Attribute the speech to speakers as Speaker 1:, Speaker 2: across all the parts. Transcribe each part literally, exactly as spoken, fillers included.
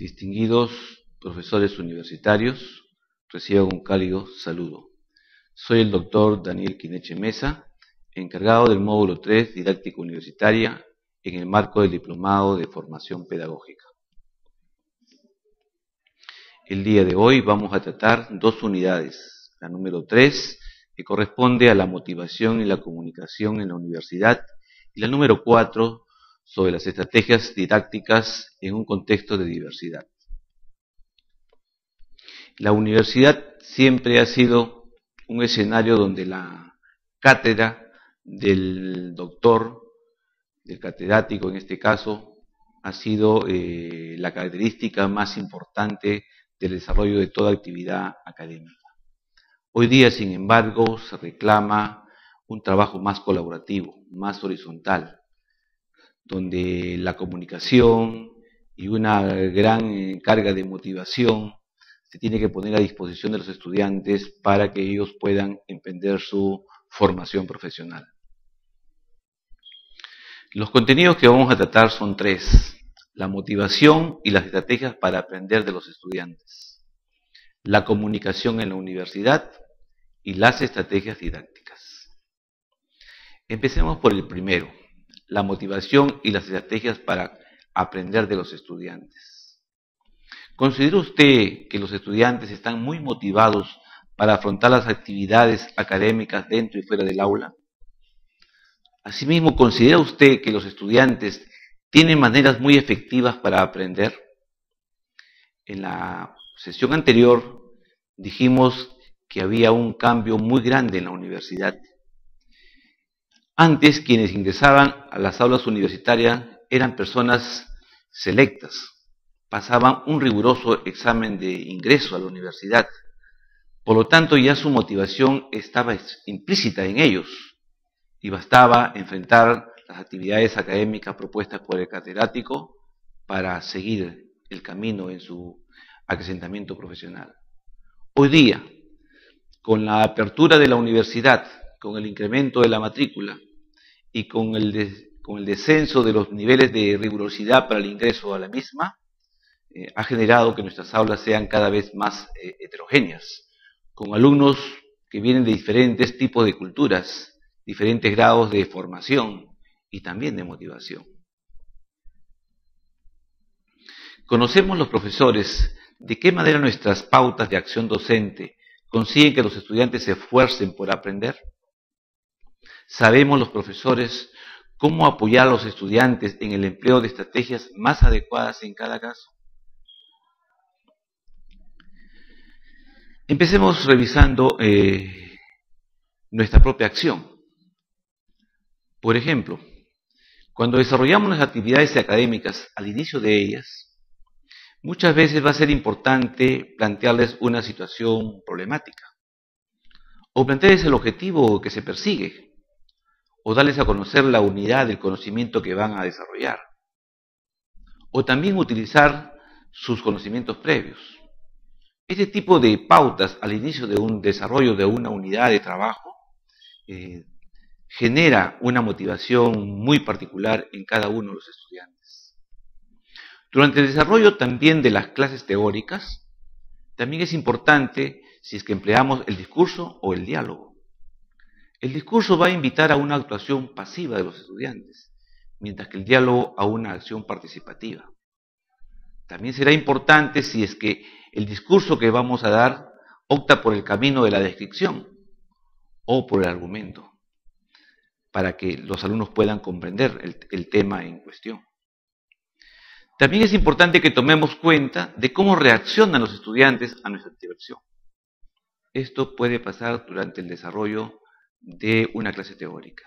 Speaker 1: Distinguidos profesores universitarios, reciban un cálido saludo. Soy el doctor Daniel Quineche Mesa, encargado del módulo tres, Didáctica Universitaria, en el marco del Diplomado de Formación Pedagógica. El día de hoy vamos a tratar dos unidades. La número tres, que corresponde a la motivación y la comunicación en la universidad, y la número cuatro, sobre las estrategias didácticas en un contexto de diversidad. La universidad siempre ha sido un escenario donde la cátedra del doctor, del catedrático en este caso, ha sido eh, la característica más importante del desarrollo de toda actividad académica. Hoy día, sin embargo, se reclama un trabajo más colaborativo, más horizontal, donde la comunicación y una gran carga de motivación se tiene que poner a disposición de los estudiantes para que ellos puedan emprender su formación profesional. Los contenidos que vamos a tratar son tres: la motivación y las estrategias para aprender de los estudiantes, la comunicación en la universidad y las estrategias didácticas. Empecemos por el primero, la motivación y las estrategias para aprender de los estudiantes. ¿Considera usted que los estudiantes están muy motivados para afrontar las actividades académicas dentro y fuera del aula? Asimismo, ¿considera usted que los estudiantes tienen maneras muy efectivas para aprender? En la sesión anterior dijimos que había un cambio muy grande en la universidad. Antes, quienes ingresaban a las aulas universitarias eran personas selectas, pasaban un riguroso examen de ingreso a la universidad. Por lo tanto, ya su motivación estaba implícita en ellos y bastaba enfrentar las actividades académicas propuestas por el catedrático para seguir el camino en su acrecentamiento profesional. Hoy día, con la apertura de la universidad, con el incremento de la matrícula y con el, de, con el descenso de los niveles de rigurosidad para el ingreso a la misma, eh, ha generado que nuestras aulas sean cada vez más eh, heterogéneas, con alumnos que vienen de diferentes tipos de culturas, diferentes grados de formación y también de motivación. Conocemos los profesores de qué manera nuestras pautas de acción docente consiguen que los estudiantes se esfuercen por aprender. Sabemos los profesores cómo apoyar a los estudiantes en el empleo de estrategias más adecuadas en cada caso. Empecemos revisando eh, nuestra propia acción. Por ejemplo, cuando desarrollamos las actividades académicas al inicio de ellas, muchas veces va a ser importante plantearles una situación problemática, o plantearles el objetivo que se persigue, o darles a conocer la unidad del conocimiento que van a desarrollar, o también utilizar sus conocimientos previos. Este tipo de pautas al inicio de un desarrollo de una unidad de trabajo eh, genera una motivación muy particular en cada uno de los estudiantes. Durante el desarrollo también de las clases teóricas, también es importante si es que empleamos el discurso o el diálogo. El discurso va a invitar a una actuación pasiva de los estudiantes, mientras que el diálogo a una acción participativa. También será importante si es que el discurso que vamos a dar opta por el camino de la descripción o por el argumento, para que los alumnos puedan comprender el, el tema en cuestión. También es importante que tomemos cuenta de cómo reaccionan los estudiantes a nuestra intervención. Esto puede pasar durante el desarrollo de una clase teórica.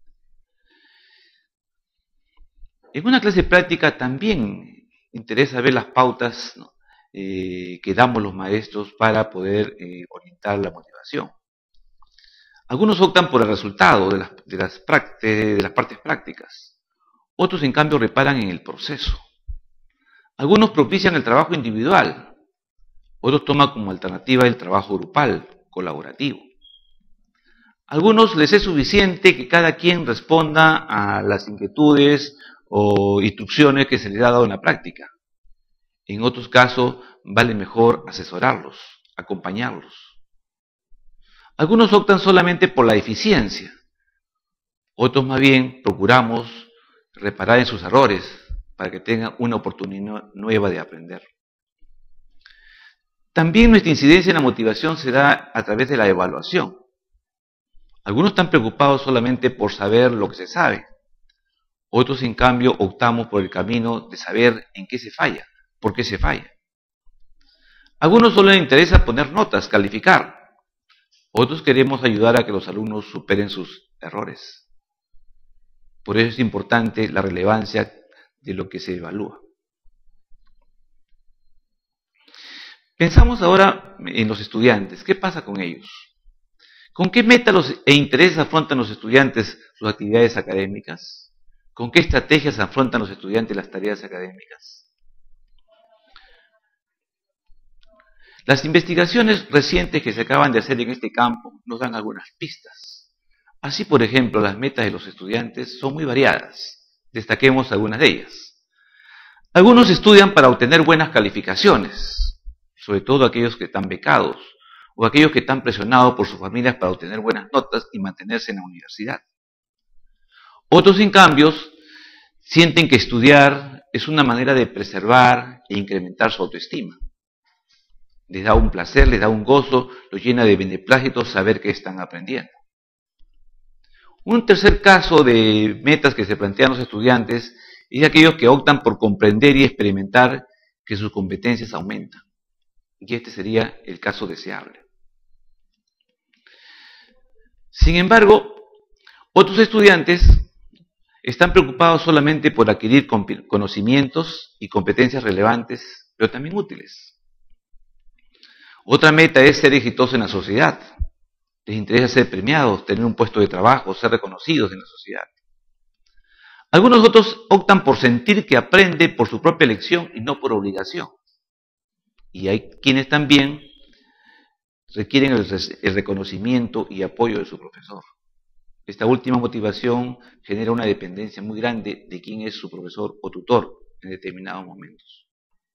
Speaker 1: En una clase práctica también interesa ver las pautas, ¿no? eh, que damos los maestros para poder eh, orientar la motivación. Algunos optan por el resultado de las, de, las de las partes prácticas, otros en cambio reparan en el proceso. Algunos propician el trabajo individual, otros toman como alternativa el trabajo grupal, colaborativo. A algunos les es suficiente que cada quien responda a las inquietudes o instrucciones que se les ha dado en la práctica. En otros casos, vale mejor asesorarlos, acompañarlos. Algunos optan solamente por la eficiencia. Otros más bien procuramos reparar en sus errores para que tengan una oportunidad nueva de aprender. También nuestra incidencia en la motivación se da a través de la evaluación. Algunos están preocupados solamente por saber lo que se sabe. Otros, en cambio, optamos por el camino de saber en qué se falla, por qué se falla. Algunos solo les interesa poner notas, calificar. Otros queremos ayudar a que los alumnos superen sus errores. Por eso es importante la relevancia de lo que se evalúa. Pensamos ahora en los estudiantes. ¿Qué pasa con ellos? ¿Con qué metas e intereses afrontan los estudiantes sus actividades académicas? ¿Con qué estrategias afrontan los estudiantes las tareas académicas? Las investigaciones recientes que se acaban de hacer en este campo nos dan algunas pistas. Así, por ejemplo, las metas de los estudiantes son muy variadas. Destaquemos algunas de ellas. Algunos estudian para obtener buenas calificaciones, sobre todo aquellos que están becados o aquellos que están presionados por sus familias para obtener buenas notas y mantenerse en la universidad. Otros, en cambio, sienten que estudiar es una manera de preservar e incrementar su autoestima. Les da un placer, les da un gozo, los llena de beneplácito saber que están aprendiendo. Un tercer caso de metas que se plantean los estudiantes es aquellos que optan por comprender y experimentar que sus competencias aumentan. Y este sería el caso deseable. Sin embargo, otros estudiantes están preocupados solamente por adquirir conocimientos y competencias relevantes, pero también útiles. Otra meta es ser exitosos en la sociedad. Les interesa ser premiados, tener un puesto de trabajo, ser reconocidos en la sociedad. Algunos otros optan por sentir que aprende por su propia elección y no por obligación. Y hay quienes también requieren el, el reconocimiento y apoyo de su profesor. Esta última motivación genera una dependencia muy grande de quién es su profesor o tutor en determinados momentos.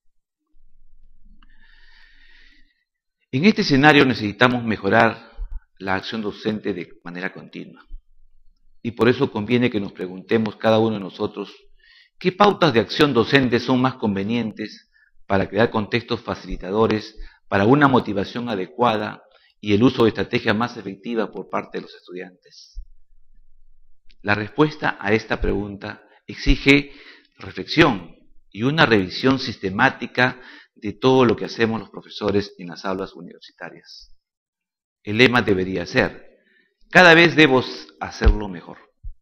Speaker 1: En este escenario necesitamos mejorar la acción docente de manera continua. Y por eso conviene que nos preguntemos cada uno de nosotros qué pautas de acción docente son más convenientes para crear contextos facilitadores para una motivación adecuada y el uso de estrategias más efectivas por parte de los estudiantes. La respuesta a esta pregunta exige reflexión y una revisión sistemática de todo lo que hacemos los profesores en las aulas universitarias. El lema debería ser: cada vez debo hacerlo mejor.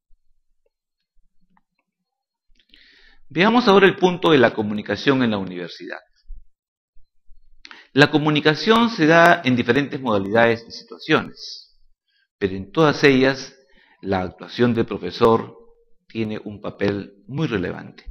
Speaker 1: Veamos ahora el punto de la comunicación en la universidad. La comunicación se da en diferentes modalidades y situaciones, pero en todas ellas la actuación del profesor tiene un papel muy relevante.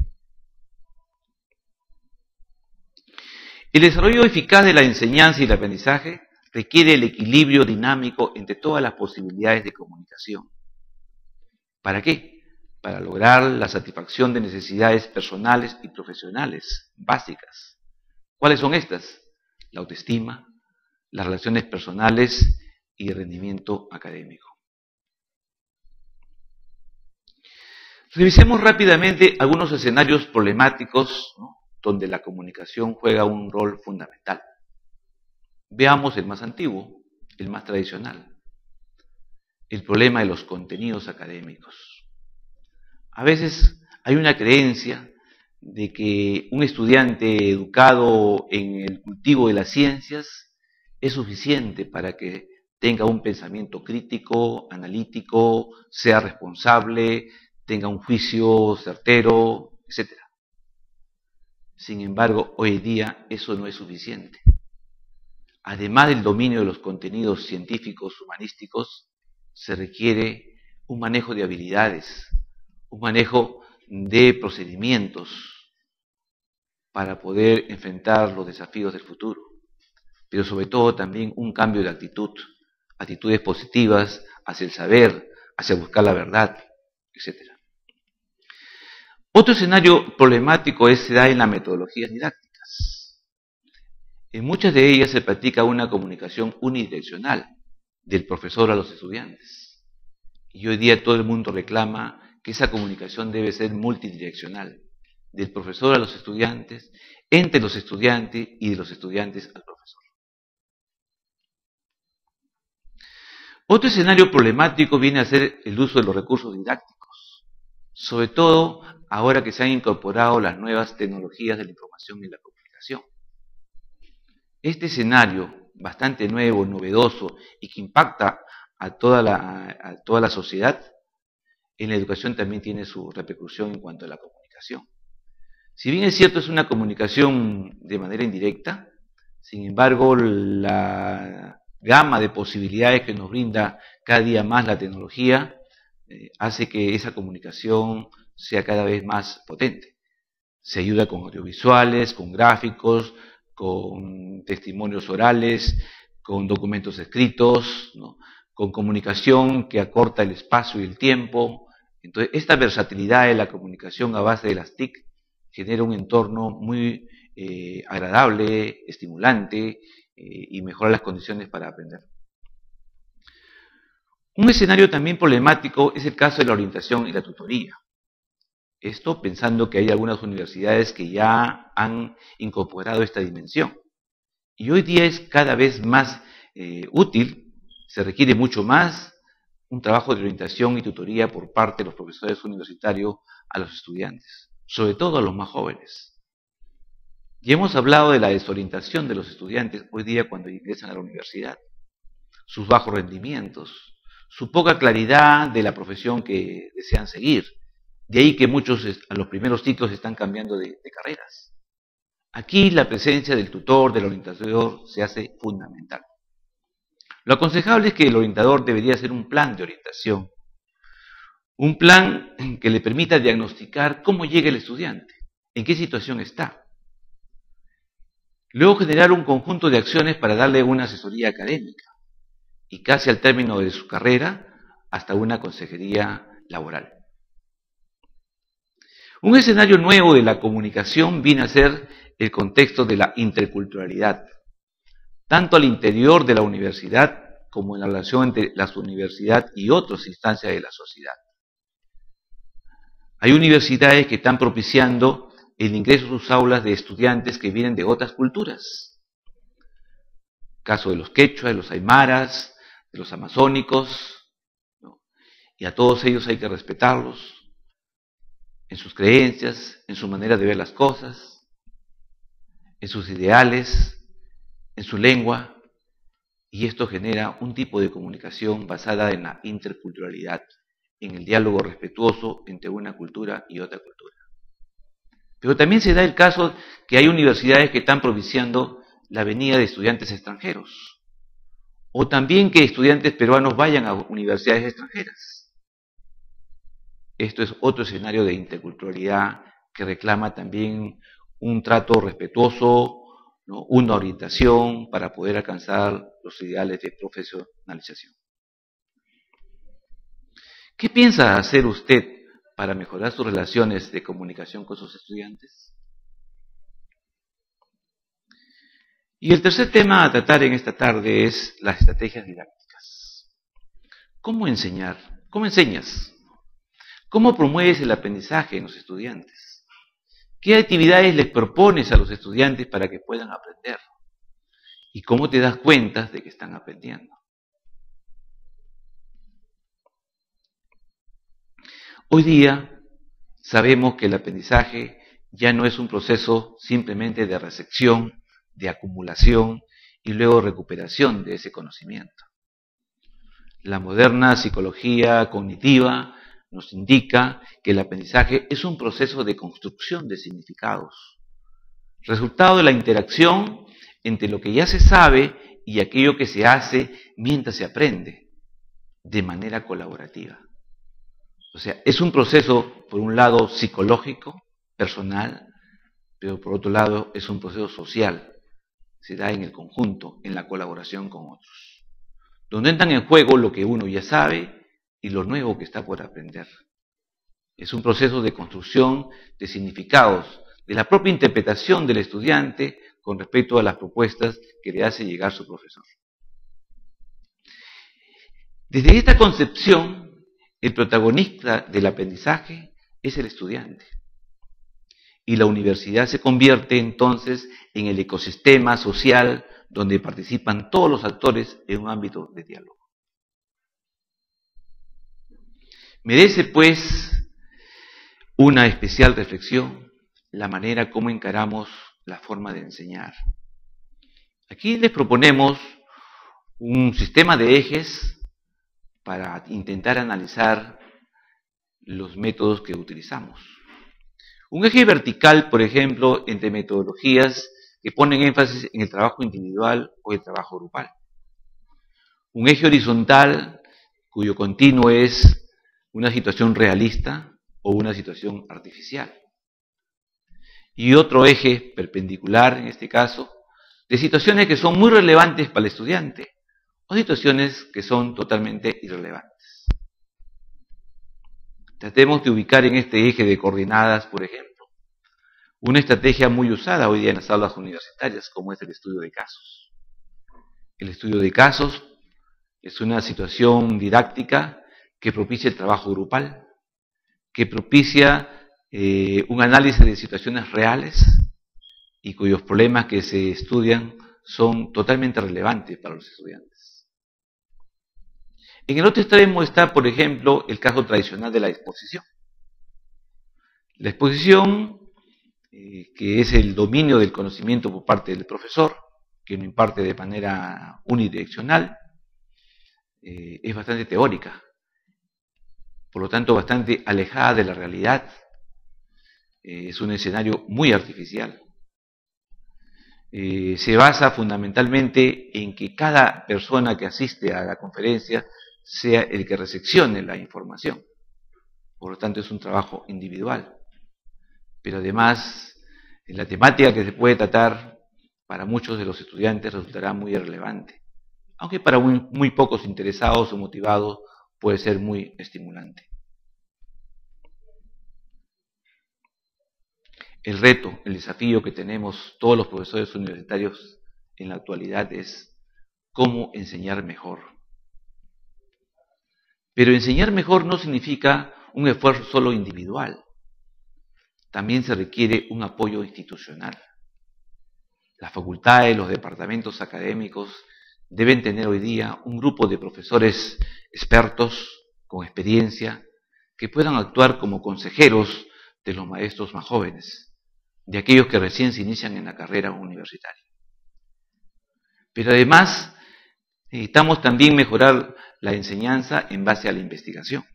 Speaker 1: El desarrollo eficaz de la enseñanza y el aprendizaje requiere el equilibrio dinámico entre todas las posibilidades de comunicación. ¿Para qué? Para lograr la satisfacción de necesidades personales y profesionales básicas. ¿Cuáles son estas? La autoestima, las relaciones personales y el rendimiento académico. Revisemos rápidamente algunos escenarios problemáticos, ¿no?, donde la comunicación juega un rol fundamental. Veamos el más antiguo, el más tradicional, el problema de los contenidos académicos. A veces hay una creencia de que un estudiante educado en el cultivo de las ciencias es suficiente para que tenga un pensamiento crítico, analítico, sea responsable, tenga un juicio certero, etcétera. Sin embargo, hoy día eso no es suficiente. Además del dominio de los contenidos científicos, humanísticos, se requiere un manejo de habilidades, un manejo de procedimientos para poder enfrentar los desafíos del futuro, pero sobre todo también un cambio de actitud, actitudes positivas hacia el saber, hacia buscar la verdad, etcétera. Otro escenario problemático es, se da en las metodologías didácticas. académicas. En muchas de ellas se practica una comunicación unidireccional del profesor a los estudiantes. Y hoy día todo el mundo reclama que esa comunicación debe ser multidireccional, del profesor a los estudiantes, entre los estudiantes y de los estudiantes al profesor. Otro escenario problemático viene a ser el uso de los recursos didácticos, sobre todo ahora que se han incorporado las nuevas tecnologías de la información y la comunicación. Este escenario, bastante nuevo, novedoso y que impacta a toda la, a toda la sociedad, en la educación también tiene su repercusión en cuanto a la comunicación. Si bien es cierto, es una comunicación de manera indirecta, sin embargo, la gama de posibilidades que nos brinda cada día más la tecnología eh, hace que esa comunicación sea cada vez más potente. Se ayuda con audiovisuales, con gráficos, con testimonios orales, con documentos escritos, ¿no?, con comunicación que acorta el espacio y el tiempo. Entonces, esta versatilidad de la comunicación a base de las T I C genera un entorno muy eh, agradable, estimulante eh, y mejora las condiciones para aprender. Un escenario también problemático es el caso de la orientación y la tutoría. Esto pensando que hay algunas universidades que ya han incorporado esta dimensión. Y hoy día es cada vez más eh, útil, se requiere mucho más un trabajo de orientación y tutoría por parte de los profesores universitarios a los estudiantes, sobre todo a los más jóvenes. Ya hemos hablado de la desorientación de los estudiantes hoy día cuando ingresan a la universidad, sus bajos rendimientos, su poca claridad de la profesión que desean seguir. De ahí que muchos a los primeros ciclos están cambiando de, de carreras. Aquí la presencia del tutor, del orientador, se hace fundamental. Lo aconsejable es que el orientador debería hacer un plan de orientación, un plan que le permita diagnosticar cómo llega el estudiante, en qué situación está. Luego generar un conjunto de acciones para darle una asesoría académica y casi al término de su carrera hasta una consejería laboral. Un escenario nuevo de la comunicación viene a ser el contexto de la interculturalidad, tanto al interior de la universidad como en la relación entre la universidad y otras instancias de la sociedad. Hay universidades que están propiciando el ingreso a sus aulas de estudiantes que vienen de otras culturas. Caso de los quechuas, de los aymaras, de los amazónicos, ¿no? Y a todos ellos hay que respetarlos en sus creencias, en su manera de ver las cosas, en sus ideales, en su lengua, y esto genera un tipo de comunicación basada en la interculturalidad, en el diálogo respetuoso entre una cultura y otra cultura. Pero también se da el caso que hay universidades que están propiciando la venida de estudiantes extranjeros, o también que estudiantes peruanos vayan a universidades extranjeras. Esto es otro escenario de interculturalidad que reclama también un trato respetuoso, ¿no?, una orientación para poder alcanzar los ideales de profesionalización. ¿Qué piensa hacer usted para mejorar sus relaciones de comunicación con sus estudiantes? Y el tercer tema a tratar en esta tarde es las estrategias didácticas. ¿Cómo enseñar? ¿Cómo enseñas? ¿Cómo promueves el aprendizaje en los estudiantes? ¿Qué actividades les propones a los estudiantes para que puedan aprender? ¿Y cómo te das cuenta de que están aprendiendo? Hoy día sabemos que el aprendizaje ya no es un proceso simplemente de recepción, de acumulación y luego recuperación de ese conocimiento. La moderna psicología cognitiva nos indica que el aprendizaje es un proceso de construcción de significados, resultado de la interacción entre lo que ya se sabe y aquello que se hace mientras se aprende, de manera colaborativa. O sea, es un proceso, por un lado, psicológico, personal, pero por otro lado es un proceso social, se da en el conjunto, en la colaboración con otros, donde entran en juego lo que uno ya sabe y lo nuevo que está por aprender. Es un proceso de construcción de significados, de la propia interpretación del estudiante con respecto a las propuestas que le hace llegar su profesor. Desde esta concepción, el protagonista del aprendizaje es el estudiante. Y la universidad se convierte entonces en el ecosistema social donde participan todos los actores en un ámbito de diálogo. Merece, pues, una especial reflexión la manera como encaramos la forma de enseñar. Aquí les proponemos un sistema de ejes para intentar analizar los métodos que utilizamos. Un eje vertical, por ejemplo, entre metodologías que ponen énfasis en el trabajo individual o el trabajo grupal. Un eje horizontal, cuyo continuo es una situación realista o una situación artificial. Y otro eje perpendicular, en este caso, de situaciones que son muy relevantes para el estudiante o situaciones que son totalmente irrelevantes. Tratemos de ubicar en este eje de coordenadas, por ejemplo, una estrategia muy usada hoy día en las aulas universitarias, como es el estudio de casos. El estudio de casos es una situación didáctica que propicia el trabajo grupal, que propicia eh, un análisis de situaciones reales y cuyos problemas que se estudian son totalmente relevantes para los estudiantes. En el otro extremo está, por ejemplo, el caso tradicional de la exposición. La exposición, eh, que es el dominio del conocimiento por parte del profesor, que lo imparte de manera unidireccional, eh, es bastante teórica, por lo tanto bastante alejada de la realidad. Eh, es un escenario muy artificial. Eh, se basa fundamentalmente en que cada persona que asiste a la conferencia sea el que recepcione la información. Por lo tanto, es un trabajo individual. Pero además, la temática que se puede tratar para muchos de los estudiantes resultará muy irrelevante, aunque para muy, muy pocos interesados o motivados puede ser muy estimulante. El reto, el desafío que tenemos todos los profesores universitarios en la actualidad es cómo enseñar mejor. Pero enseñar mejor no significa un esfuerzo solo individual. También se requiere un apoyo institucional. Las facultades, los departamentos académicos deben tener hoy día un grupo de profesores expertos, con experiencia, que puedan actuar como consejeros de los maestros más jóvenes, de aquellos que recién se inician en la carrera universitaria. Pero además, necesitamos también mejorar la enseñanza en base a la investigación.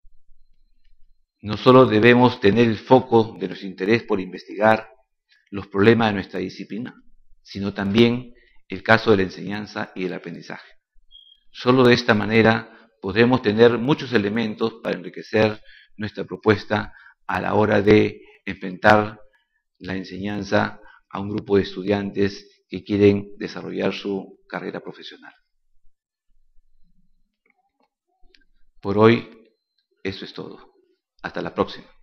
Speaker 1: No solo debemos tener el foco de nuestro interés por investigar los problemas de nuestra disciplina, sino también el caso de la enseñanza y el aprendizaje. Solo de esta manera podremos tener muchos elementos para enriquecer nuestra propuesta a la hora de enfrentar la enseñanza a un grupo de estudiantes que quieren desarrollar su carrera profesional. Por hoy, eso es todo. Hasta la próxima.